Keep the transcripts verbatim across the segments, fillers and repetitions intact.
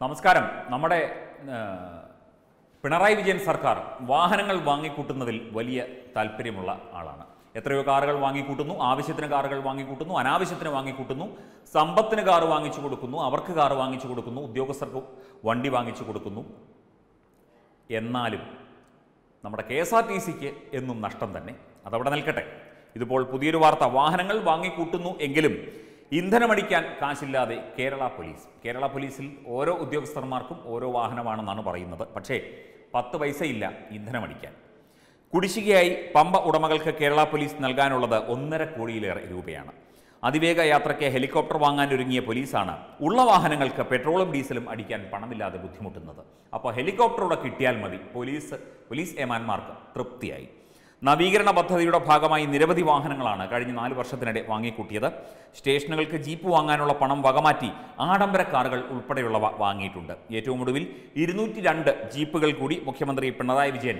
നമസ്കാരം. നമ്മുടെ പിണറായി വിജയൻ സർക്കാർ വാഹനങ്ങൾ വാങ്ങിക്കൂട്ടുന്നതിൽ വലിയ താല്പര്യമുള്ള ആളാണ്. എത്രയോ കാറുകൾ വാങ്ങിക്കൂട്ടുന്നു, ആവശ്യത്തിന് കാറുകൾ വാങ്ങിക്കൂട്ടുന്നു, അനാവശ്യത്തിന് വാങ്ങിക്കൂട്ടുന്നു, സമ്പത്തിന് കാറ് വാങ്ങിച്ചു കൊടുക്കുന്നു, അവർക്ക് കാറ് വാങ്ങിച്ചു കൊടുക്കുന്നു, ഉദ്യോഗസ്ഥർക്ക് വണ്ടി വാങ്ങിച്ചു കൊടുക്കുന്നു. എന്നാലും നമ്മുടെ കെ എസ് ആർ ടി സിക്ക് എന്നും നഷ്ടം തന്നെ. അതവിടെ നിൽക്കട്ടെ. ഇതിപ്പോൾ പുതിയൊരു വാർത്ത. വാഹനങ്ങൾ വാങ്ങിക്കൂട്ടുന്നു എങ്കിലും ഇന്ധനമടിക്കാൻ കാശില്ലാതെ കേരള പോലീസ്. കേരള പോലീസിൽ ഓരോ ഉദ്യോഗസ്ഥന്മാർക്കും ഓരോ വാഹനമാണെന്നാണ് പറയുന്നത്. പക്ഷേ പത്ത് പൈസയില്ല ഇന്ധനമടിക്കാൻ. കുടിശ്ശികയായി പമ്പ ഉടമകൾക്ക് കേരള പോലീസ് നൽകാനുള്ളത് ഒന്നര കോടിയിലേറെ രൂപയാണ്. അതിവേഗ യാത്രയ്ക്ക് ഹെലികോപ്റ്റർ വാങ്ങാനൊരുങ്ങിയ പോലീസാണ് ഉള്ള വാഹനങ്ങൾക്ക് പെട്രോളും ഡീസലും അടിക്കാൻ പണമില്ലാതെ ബുദ്ധിമുട്ടുന്നത്. അപ്പോൾ ഹെലികോപ്റ്ററോടെ കിട്ടിയാൽ മതി പോലീസ് പോലീസ് ഏമാന്മാർക്ക് തൃപ്തിയായി. നവീകരണ പദ്ധതിയുടെ ഭാഗമായി നിരവധി വാഹനങ്ങളാണ് കഴിഞ്ഞ നാല് വർഷത്തിനിടെ വാങ്ങിക്കൂട്ടിയത്. സ്റ്റേഷനുകൾക്ക് ജീപ്പ് വാങ്ങാനുള്ള പണം വകമാറ്റി ആഡംബര കാറുകൾ ഉൾപ്പെടെയുള്ളവ വാങ്ങിയിട്ടുണ്ട്. ഏറ്റവും ഒടുവിൽ ഇരുന്നൂറ്റി രണ്ട് ജീപ്പുകൾ കൂടി മുഖ്യമന്ത്രി പിണറായി വിജയൻ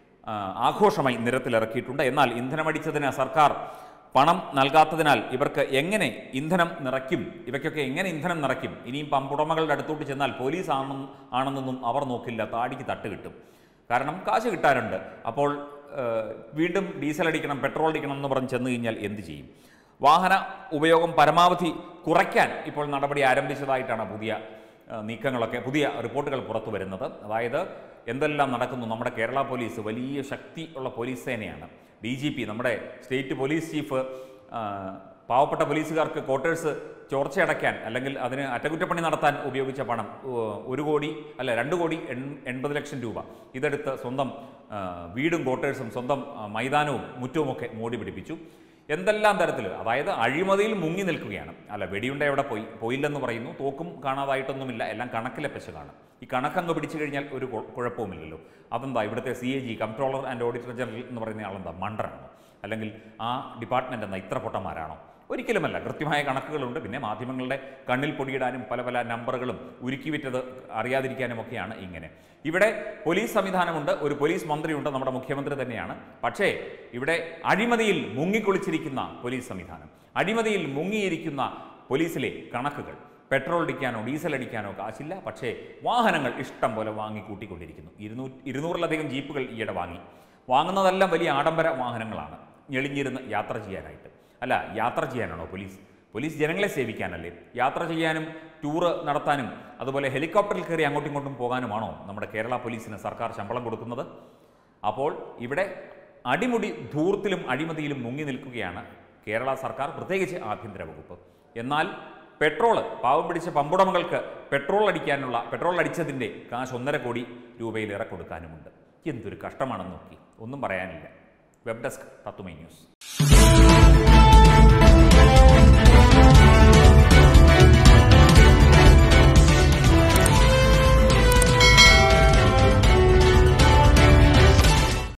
ആഘോഷമായി നിരത്തിലിറക്കിയിട്ടുണ്ട്. എന്നാൽ ഇന്ധനമടിച്ചതിന് സർക്കാർ പണം നൽകാത്തതിനാൽ ഇവർക്ക് എങ്ങനെ ഇന്ധനം നിറയ്ക്കും? ഇവയ്ക്കൊക്കെ എങ്ങനെ ഇന്ധനം നിറയ്ക്കും? ഇനിയും പമ്പുടമകളുടെ അടുത്തോട്ട് ചെന്നാൽ പോലീസ് ആണെന്നും ആണെന്നൊന്നും അവർ നോക്കില്ല. താടിക്ക് തട്ട് കിട്ടും. കാരണം കാശ് കിട്ടാനുണ്ട്. അപ്പോൾ വീണ്ടും ഡീസൽ അടിക്കണം, പെട്രോൾ അടിക്കണം എന്ന് പറഞ്ഞ് ചെന്ന് കഴിഞ്ഞാൽ എന്ത് ചെയ്യും? വാഹന ഉപയോഗം പരമാവധി കുറയ്ക്കാൻ ഇപ്പോൾ നടപടി ആരംഭിച്ചതായിട്ടാണ് പുതിയ നീക്കങ്ങളൊക്കെ, പുതിയ റിപ്പോർട്ടുകൾ പുറത്തു വരുന്നത്. അതായത് എന്തെല്ലാം നടക്കുന്നു? നമ്മുടെ കേരള പോലീസ് വലിയ ശക്തി ഉള്ള പോലീസ് സേനയാണ്. ഡി ജി പി, നമ്മുടെ സ്റ്റേറ്റ് പോലീസ് ചീഫ്, പാവപ്പെട്ട പോലീസുകാർക്ക് ക്വാർട്ടേഴ്സ് ചോർച്ചയടയ്ക്കാൻ അല്ലെങ്കിൽ അതിന് അറ്റകുറ്റപ്പണി നടത്താൻ ഉപയോഗിച്ച പണം ഒരു കോടി അല്ല രണ്ട് കോടി എൺപത് ലക്ഷം രൂപ ഇതെടുത്ത് സ്വന്തം വീടും ക്വാർട്ടേഴ്സും സ്വന്തം മൈതാനവും മുറ്റവുമൊക്കെ മോടി പിടിപ്പിച്ചു. എന്തെല്ലാം തരത്തിൽ, അതായത് അഴിമതിയിൽ മുങ്ങി നിൽക്കുകയാണ്. അല്ല, വെടിയുണ്ട എവിടെ പോയി പോയില്ലെന്ന് പറയുന്നു. തോക്കും കാണാതായിട്ടൊന്നുമില്ല. എല്ലാം കണക്കിലെ പെശകാണ്. ഈ കണക്കങ്ങ് പിടിച്ചു കഴിഞ്ഞാൽ ഒരു കുഴപ്പവുമില്ലല്ലോ. അതെന്താ ഇവിടുത്തെ C A G, comptroller and auditor general എന്ന് പറയുന്ന ആളെന്താ മണ്ടറാണോ? അല്ലെങ്കിൽ ആ ഡിപ്പാർട്ട്മെൻ്റ് എന്താ ഇത്ര പൊട്ടന്മാരാണോ? ഒരിക്കലുമല്ല. കൃത്യമായ കണക്കുകളുണ്ട്. പിന്നെ മാധ്യമങ്ങളുടെ കണ്ണിൽ പൊടിയിടാനും പല പല നമ്പറുകളും ഉരുക്കി വിറ്റത് അറിയാതിരിക്കാനുമൊക്കെയാണ് ഇങ്ങനെ. ഇവിടെ പോലീസ് സംവിധാനമുണ്ട്, ഒരു പോലീസ് മന്ത്രിയുണ്ട്, നമ്മുടെ മുഖ്യമന്ത്രി തന്നെയാണ്. പക്ഷേ ഇവിടെ അഴിമതിയിൽ മുങ്ങിക്കുളിച്ചിരിക്കുന്ന പോലീസ് സംവിധാനം, അഴിമതിയിൽ മുങ്ങിയിരിക്കുന്ന പോലീസിലെ കണക്കുകൾ. പെട്രോൾ അടിക്കാനോ ഡീസൽ അടിക്കാനോ കാശില്ല. പക്ഷേ വാഹനങ്ങൾ ഇഷ്ടം പോലെ വാങ്ങിക്കൂട്ടിക്കൊണ്ടിരിക്കുന്നു. ഇരുന്നൂറ് ഇരുന്നൂറിലധികം ജീപ്പുകൾ ഈയിടെ വാങ്ങി. വാങ്ങുന്നതെല്ലാം വലിയ ആഡംബര വാഹനങ്ങളാണ്, ഞെളിഞ്ഞിരുന്ന് യാത്ര ചെയ്യാനായിട്ട്. അല്ല, യാത്ര ചെയ്യാനാണോ പോലീസ്? പോലീസ് ജനങ്ങളെ സേവിക്കാനല്ലേ? യാത്ര ചെയ്യാനും ടൂറ് നടത്താനും അതുപോലെ ഹെലികോപ്റ്ററിൽ കയറി അങ്ങോട്ടും ഇങ്ങോട്ടും പോകാനുമാണോ നമ്മുടെ കേരള പോലീസിന് സർക്കാർ ശമ്പളം കൊടുക്കുന്നത്? അപ്പോൾ ഇവിടെ അടിമുടി ധൂർത്തിലും അഴിമതിയിലും മുങ്ങി നിൽക്കുകയാണ് കേരള സർക്കാർ, പ്രത്യേകിച്ച് ആഭ്യന്തര വകുപ്പ്. എന്നാൽ പെട്രോള്, പാവം പിടിച്ച പമ്പുടമകൾക്ക് പെട്രോൾ അടിക്കാനുള്ള പെട്രോൾ അടിച്ചതിൻ്റെ കാശ് ഒന്നര കോടി രൂപയിലേറെ കൊടുക്കാനുമുണ്ട്. എന്തൊരു കഷ്ടമാണെന്ന് നോക്കി. ഒന്നും പറയാനില്ല. വെബ് ഡെസ്ക് തത്തുമൈ ന്യൂസ്.